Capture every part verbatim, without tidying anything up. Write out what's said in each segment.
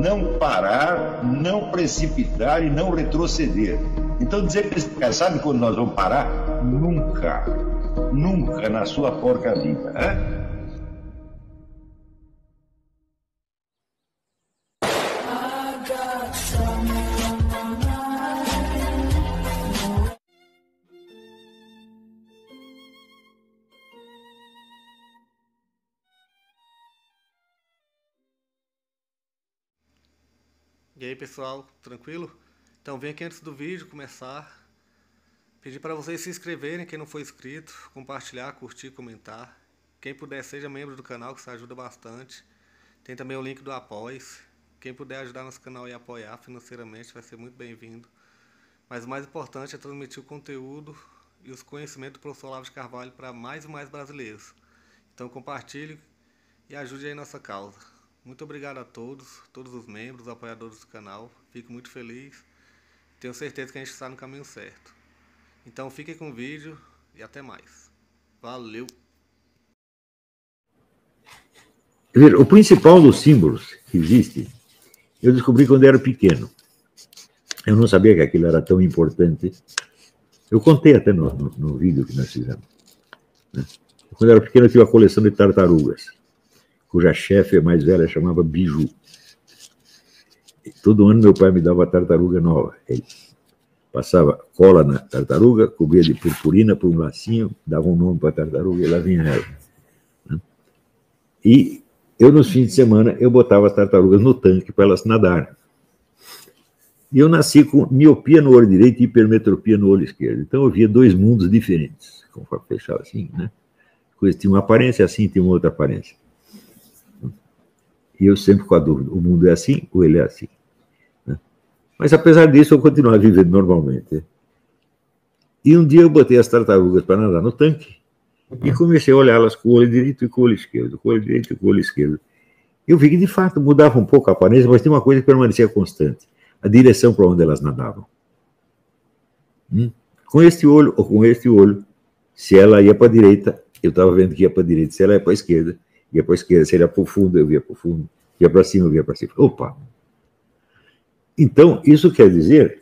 não parar, não precipitar e não retroceder. Então dizer que esse cara sabe quando nós vamos parar? Nunca, nunca na sua porca vida, né? E aí pessoal, tranquilo? Então vem aqui antes do vídeo começar, pedir para vocês se inscreverem, quem não for inscrito, compartilhar, curtir, comentar. Quem puder seja membro do canal, que isso ajuda bastante. Tem também o link do Apoia-se. Quem puder ajudar nosso canal e apoiar financeiramente vai ser muito bem-vindo. Mas o mais importante é transmitir o conteúdo e os conhecimentos do professor Olavo de Carvalho para mais e mais brasileiros. Então compartilhe e ajude aí nossa causa. Muito obrigado a todos, todos os membros, apoiadores do canal. Fico muito feliz. Tenho certeza que a gente está no caminho certo. Então fiquem com o vídeo e até mais. Valeu! O principal dos símbolos que existe, eu descobri quando era pequeno. Eu não sabia que aquilo era tão importante. Eu contei até no, no, no vídeo que nós fizemos. Né? Quando eu era pequeno, eu tive uma coleção de tartarugas, cuja chefe mais velha chamava Biju. E todo ano meu pai me dava uma tartaruga nova. Ele passava cola na tartaruga, cobria de purpurina por um lacinho, dava um nome para a tartaruga e lá vinha ela. Né? E eu, nos fins de semana, eu botava as tartarugas no tanque para elas nadarem. E eu nasci com miopia no olho direito e hipermetropia no olho esquerdo. Então eu via dois mundos diferentes, conforme fechava assim, né? Coisa tinha uma aparência assim, tinha uma outra aparência. E eu sempre com a dúvida, o mundo é assim ou ele é assim? Né? Mas apesar disso, eu continuava vivendo normalmente. E um dia eu botei as tartarugas para nadar no tanque e comecei a olhá-las com o olho direito e com o olho esquerdo, com o olho direito e com o olho esquerdo. Eu vi que, de fato, mudava um pouco a aparência, mas tinha uma coisa que permanecia constante: a direção para onde elas nadavam. Hum? Com este olho ou com este olho, se ela ia para a direita, eu estava vendo que ia para a direita. Se ela ia para a esquerda, ia para a esquerda. Se ela ia para o fundo, eu via para o fundo. Ia para cima, eu ia para cima. Opa! Então, isso quer dizer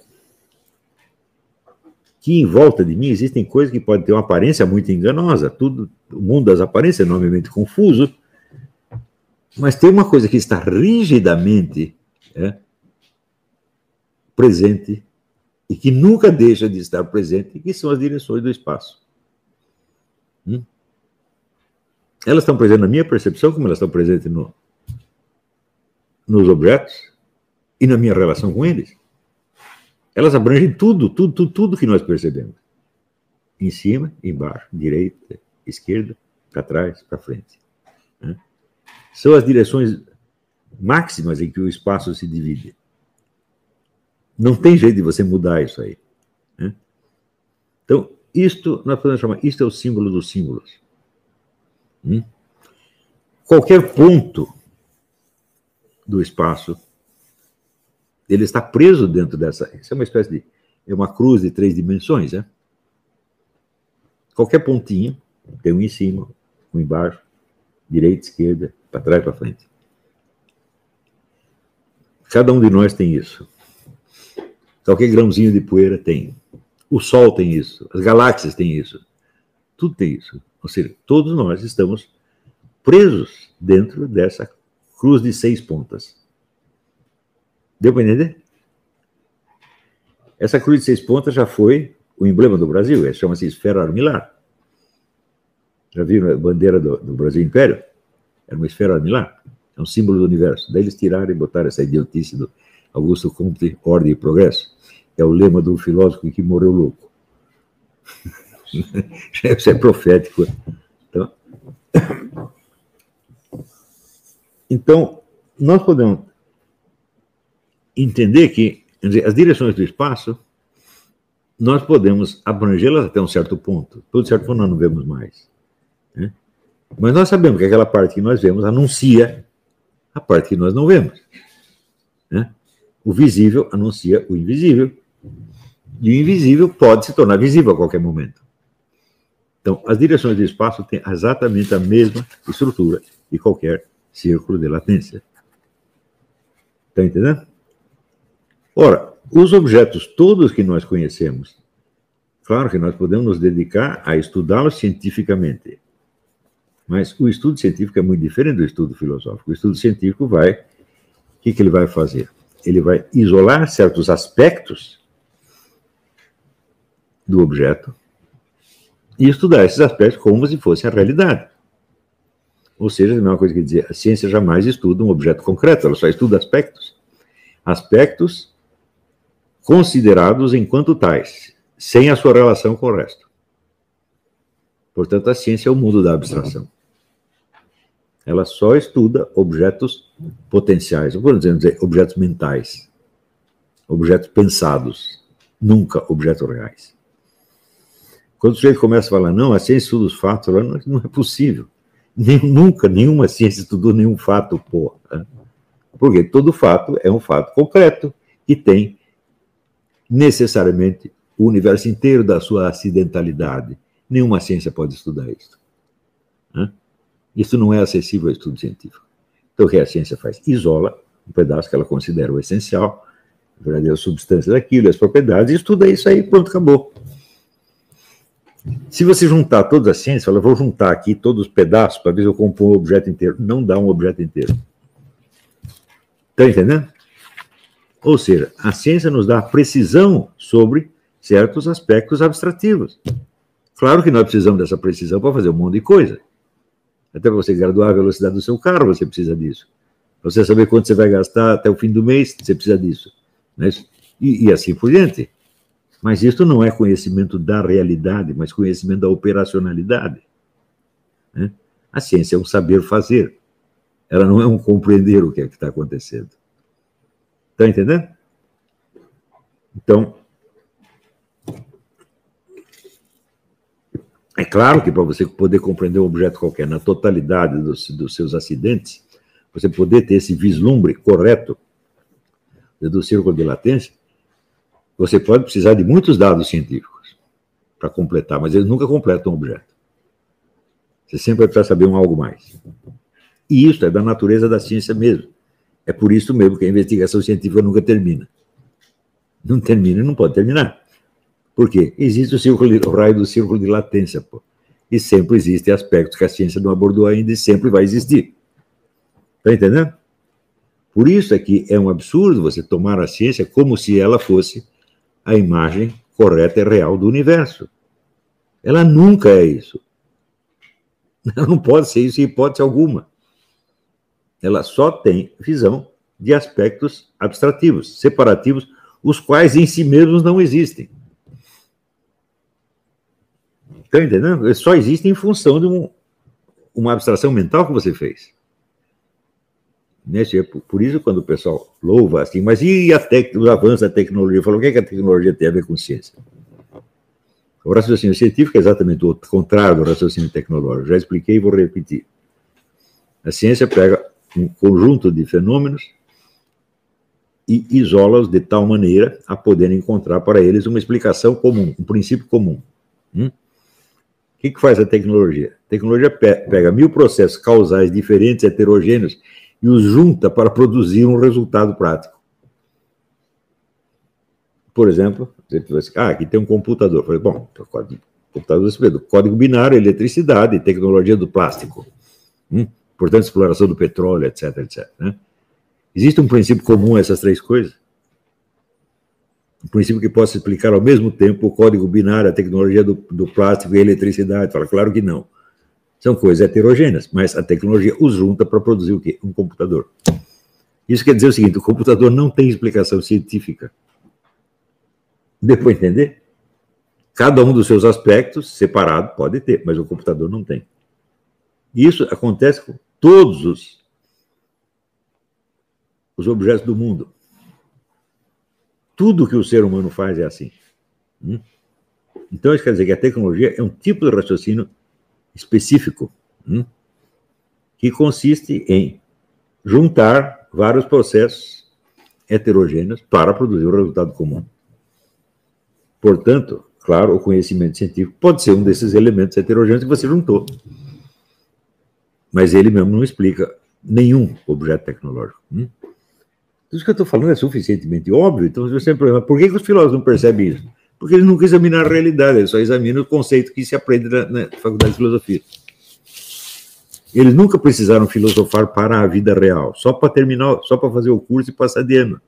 que em volta de mim existem coisas que podem ter uma aparência muito enganosa. Tudo, o mundo das aparências é enormemente confuso, mas tem uma coisa que está rigidamente é, presente e que nunca deixa de estar presente, que são as direções do espaço. Hum? Elas estão presentes na minha percepção, como elas estão presentes no, nos objetos e na minha relação com eles. Elas abrangem tudo, tudo, tudo, tudo que nós percebemos. Em cima, embaixo, direita, esquerda, para trás, para frente. Né? São as direções máximas em que o espaço se divide. Não tem jeito de você mudar isso aí. Né? Então, isto, nós podemos chamar, isto é o símbolo dos símbolos. Hum? Qualquer ponto do espaço, ele está preso dentro dessa... Isso é uma espécie de... É uma cruz de três dimensões, né? Qualquer pontinho, tem um em cima, um embaixo, direita, esquerda, para trás, para frente. Cada um de nós tem isso. Qualquer grãozinho de poeira tem. O Sol tem isso. As galáxias têm isso. Tudo tem isso. Ou seja, todos nós estamos presos dentro dessa cruz de seis pontas. Deu para entender? Essa cruz de seis pontas já foi o emblema do Brasil. Chama-se esfera armilar. Já viram a bandeira do, do Brasil Império? Era uma esfera armilar. É um símbolo do universo. Daí eles tiraram e botaram essa idiotice do Augusto Comte, Ordem e Progresso. É o lema do filósofo que morreu louco. Isso é profético. Então, então, nós podemos entender que as direções do espaço, nós podemos abrangê-las até um certo ponto. Todo certo ponto nós não vemos mais. Né? Mas nós sabemos que aquela parte que nós vemos anuncia a parte que nós não vemos. Né? O visível anuncia o invisível. E o invisível pode se tornar visível a qualquer momento. Então, as direções do espaço têm exatamente a mesma estrutura de qualquer círculo de latência. Está entendendo? Ora, os objetos todos que nós conhecemos, claro que nós podemos nos dedicar a estudá-los cientificamente, mas o estudo científico é muito diferente do estudo filosófico. O estudo científico vai, o que, que ele vai fazer? Ele vai isolar certos aspectos do objeto e estudar esses aspectos como se fosse a realidade. Ou seja, a mesma coisa que dizer, a ciência jamais estuda um objeto concreto, ela só estuda aspectos. Aspectos considerados enquanto tais, sem a sua relação com o resto. Portanto, a ciência é o mundo da abstração. Ela só estuda objetos potenciais, ou podemos dizer, objetos mentais, objetos pensados, nunca objetos reais. Quando o sujeito começa a falar, não, a ciência estuda os fatos, não é possível. Nem, nunca, nenhuma ciência estudou nenhum fato, porra. Porque todo fato é um fato concreto, que tem necessariamente o universo inteiro da sua acidentalidade. Nenhuma ciência pode estudar isso. Isso não é acessível ao estudo científico. Então, o que a ciência faz? Isola um pedaço que ela considera o essencial, a verdadeira substância daquilo, as propriedades, e estuda isso aí, pronto, acabou. Se você juntar todas as ciências, fala, vou juntar aqui todos os pedaços para ver se eu compor um objeto inteiro. Não dá um objeto inteiro. Está entendendo? Ou seja, a ciência nos dá precisão sobre certos aspectos abstrativos. Claro que nós precisamos dessa precisão para fazer um monte de coisa. Até para você graduar a velocidade do seu carro, você precisa disso. Para você saber quanto você vai gastar até o fim do mês, você precisa disso. Né? E, e assim por diante. Mas isso não é conhecimento da realidade, mas conhecimento da operacionalidade. Né? A ciência é um saber fazer. Ela não é um compreender o que é que está acontecendo. Está entendendo? Então, é claro que para você poder compreender um objeto qualquer na totalidade dos, dos seus acidentes, você poder ter esse vislumbre correto do círculo de latência, você pode precisar de muitos dados científicos para completar, mas eles nunca completam um objeto. Você sempre vai precisar saber um algo mais. E isso é da natureza da ciência mesmo. É por isso mesmo que a investigação científica nunca termina. Não termina e não pode terminar. Por quê? Existe o, círculo, o raio do círculo de latência, pô. E sempre existem aspectos que a ciência não abordou ainda e sempre vai existir. Está entendendo? Por isso é que é um absurdo você tomar a ciência como se ela fosse a imagem correta e real do universo. Ela nunca é isso. Ela não pode ser isso em hipótese alguma. Ela só tem visão de aspectos abstrativos, separativos, os quais em si mesmos não existem. Está entendendo? Eles só existem em função de um, uma abstração mental que você fez. Por isso, quando o pessoal louva assim, mas e a tec... os avanços da tecnologia? Falou, o que, é que a tecnologia tem a ver com ciência? O raciocínio científico é exatamente o contrário do raciocínio tecnológico. Já expliquei e vou repetir. A ciência pega um conjunto de fenômenos e isola-os de tal maneira a poder encontrar para eles uma explicação comum, um princípio comum. Hum? O que, que faz a tecnologia? A tecnologia pega mil processos causais diferentes, heterogêneos, e os junta para produzir um resultado prático. Por exemplo, você vai dizer, ah, aqui tem um computador. Eu falei, bom, computador você vê, do código binário, eletricidade, tecnologia do plástico. Hum? Portanto, exploração do petróleo, etc, etcétera. Né? Existe um princípio comum a essas três coisas? Um princípio que possa explicar ao mesmo tempo o código binário, a tecnologia do, do plástico e a eletricidade? Fala, claro que não. São coisas heterogêneas, mas a tecnologia os junta para produzir o quê? Um computador. Isso quer dizer o seguinte, o computador não tem explicação científica. Deu para entender? Cada um dos seus aspectos, separado, pode ter, mas o computador não tem. Isso acontece com todos os, os objetos do mundo. Tudo que o ser humano faz é assim. Então, isso quer dizer que a tecnologia é um tipo de raciocínio específico, hum, que consiste em juntar vários processos heterogêneos para produzir um resultado comum. Portanto, claro, o conhecimento científico pode ser um desses elementos heterogêneos que você juntou. Mas ele mesmo não explica nenhum objeto tecnológico. Hum? Tudo isso que eu estou falando é suficientemente óbvio, então você pergunta, por que, que os filósofos não percebem isso? Porque eles nunca examinam a realidade, eles só examinam o conceito que se aprende na, na faculdade de filosofia. Eles nunca precisaram filosofar para a vida real, só para terminar, só para fazer o curso e passar de ano.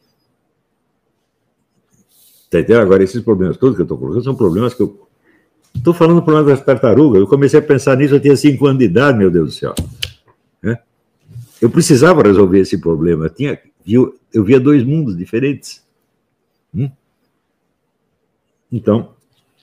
Tá entendendo? Agora, esses problemas todos que eu estou colocando são problemas que eu... Estou falando do problema das tartarugas, eu comecei a pensar nisso, eu tinha cinco anos de idade, meu Deus do céu. É? Eu precisava resolver esse problema, eu, tinha, eu, eu via dois mundos diferentes. Hum? Então...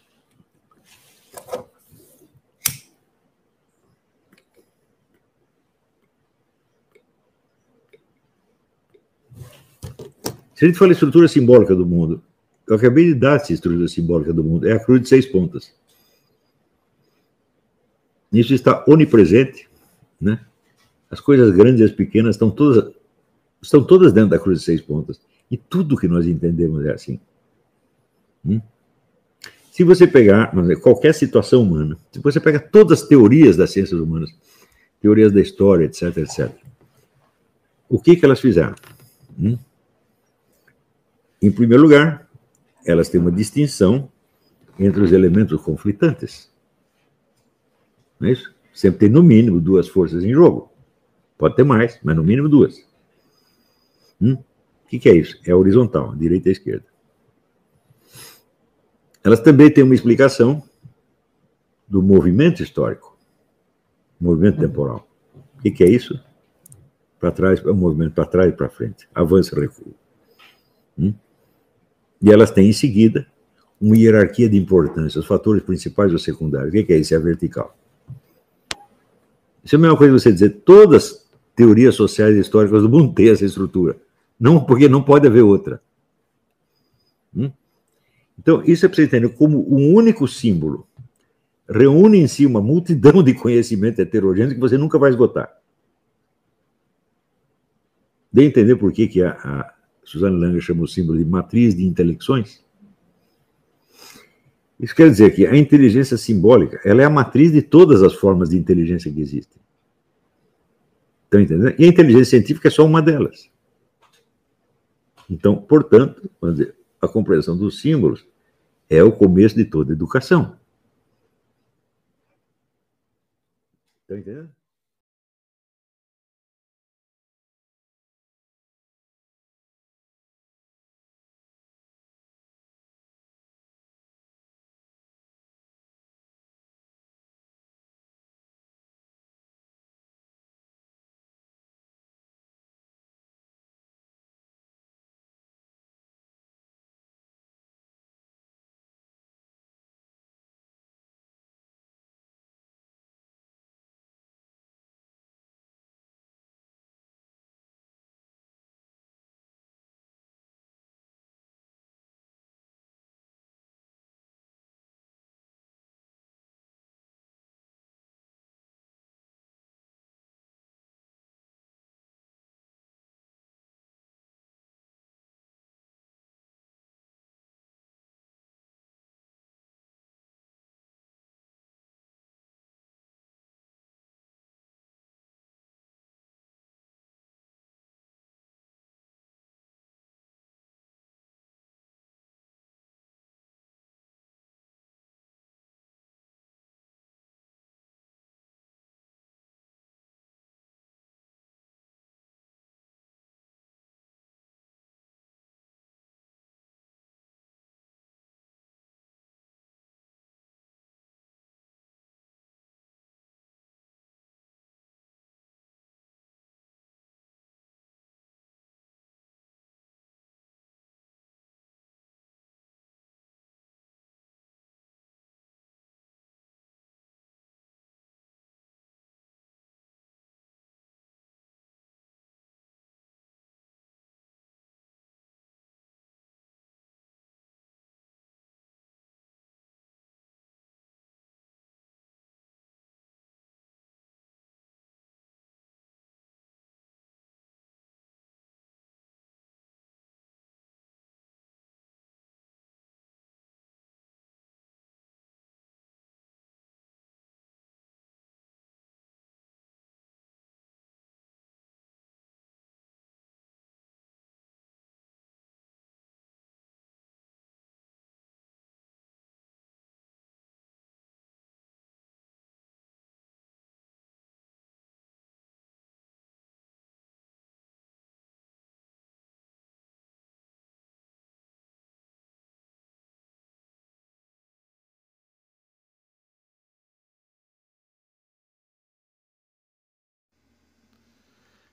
Se a gente fala estrutura simbólica do mundo, eu acabei de dar essa estrutura simbólica do mundo, é a cruz de seis pontas. Isso está onipresente, né? As coisas grandes e as pequenas estão todas, estão todas dentro da cruz de seis pontas. E tudo que nós entendemos é assim. Hum? Se você pegar qualquer situação humana, se você pega todas as teorias das ciências humanas, teorias da história, etc, etcétera, o que, que elas fizeram? Hum? Em primeiro lugar, elas têm uma distinção entre os elementos conflitantes. Não é isso? Sempre tem, no mínimo, duas forças em jogo. Pode ter mais, mas no mínimo duas. Hum? O que, que é isso? É horizontal, direita e esquerda. Elas também têm uma explicação do movimento histórico, movimento temporal. O que, que é isso? Para trás, é um movimento para trás e para frente, avanço e recuo. Hum? E elas têm, em seguida, uma hierarquia de importância, os fatores principais ou secundários. O que, que é isso? É a vertical. Isso é a mesma coisa que você dizer, todas as teorias sociais e históricas do mundo têm essa estrutura. Não, porque não pode haver outra. Hum? Então, isso é para você entender como um único símbolo reúne em si uma multidão de conhecimento heterogêneo que você nunca vai esgotar. Dê a entender por que, que a, a Suzanne Langer chama o símbolo de matriz de intelecções? Isso quer dizer que a inteligência simbólica ela é a matriz de todas as formas de inteligência que existem. Estão entendendo? E a inteligência científica é só uma delas. Então, portanto, vamos dizer, a compreensão dos símbolos é o começo de toda a educação. Estão entendendo?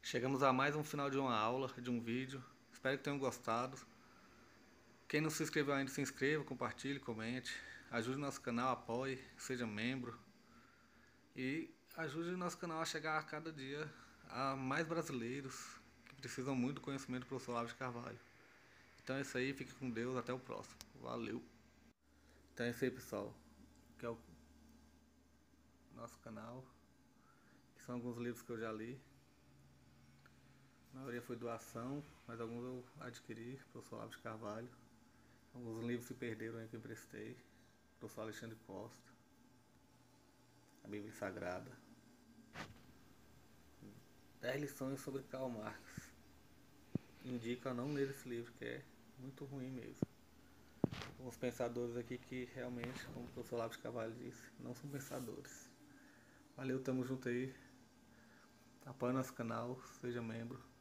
Chegamos a mais um final de uma aula, de um vídeo. Espero que tenham gostado. Quem não se inscreveu ainda, se inscreva, compartilhe, comente. Ajude o nosso canal, apoie, seja membro. E ajude o nosso canal a chegar a cada dia a mais brasileiros que precisam muito do conhecimento do professor Olavo de Carvalho. Então é isso aí, fique com Deus, até o próximo. Valeu! Então é isso aí, pessoal. Que é o nosso canal. Que são alguns livros que eu já li. A maioria foi doação, mas alguns eu adquiri, professor Olavo de Carvalho. Alguns livros se perderam aí que eu emprestei. Professor Alexandre Costa. A Bíblia Sagrada. dez lições sobre Karl Marx. Indico a não ler esse livro, que é muito ruim mesmo. Alguns pensadores aqui que realmente, como o professor Olavo de Carvalho disse, não são pensadores. Valeu, tamo junto aí. Apoie nosso canal, seja membro.